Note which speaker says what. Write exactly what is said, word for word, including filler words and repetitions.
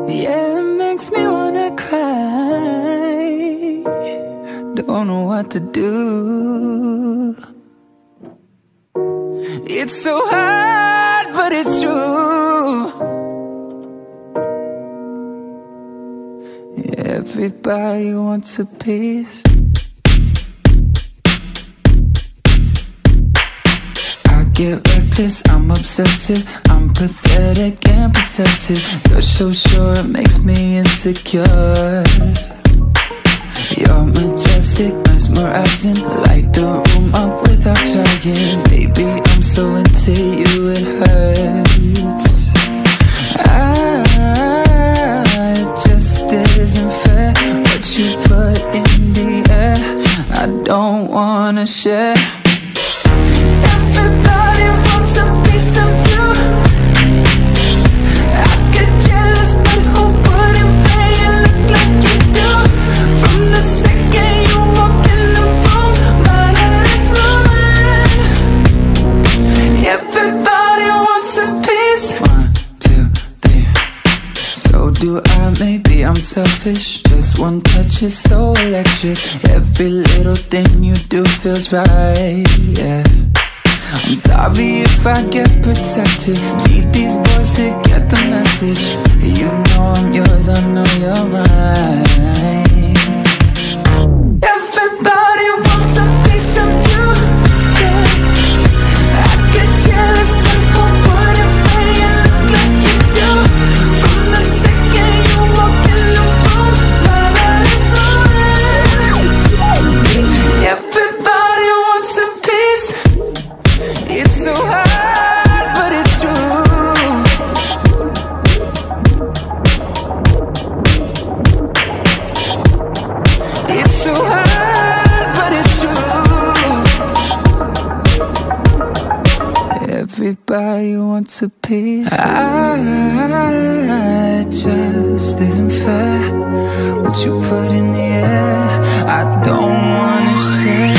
Speaker 1: Yeah, it makes me wanna cry. Don't know what to do. It's so hard, but it's true. Everybody wants a piece. I get reckless, I'm obsessive, I'm pathetic and possessive. You're so sure it makes me insecure. You're majestic, mesmerizing, light the room up without trying. Baby, I'm so into you, it hurts. I, it just isn't fair what you put in the air. I don't wanna share. Everybody wants a piece of you. I get jealous, but who wouldn't pay you look like you do? From the second you walk in the room, my heart is ruined. Everybody wants a piece. One, two, three. So do I, maybe I'm selfish. Just one touch is so electric. Every little thing you do feels right, yeah. I'm sorry if I get protected. Need these boys to get the message. You know I'm yours, I know you're mine. Everybody wants a piece of you, yeah. I get jealous, but who wouldn't pay you look like you do? From the second you walk in the room, my heart is ruined. Everybody wants a piece. It's so hard, but it's true. It's so hard, but it's true. Everybody wants a piece. I just isn't fair what you put in the air. I don't wanna share.